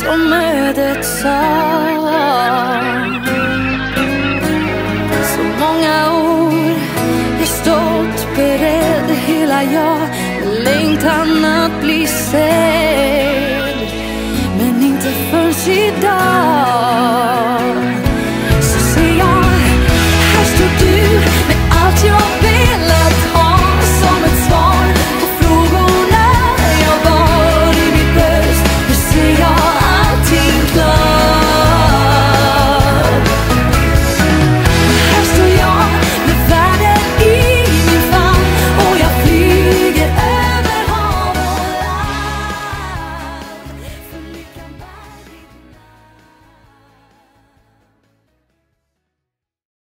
som ödet sa. Så många år jag stått beredd, hela jag med längtan att bli sedd. Men inte förrän idag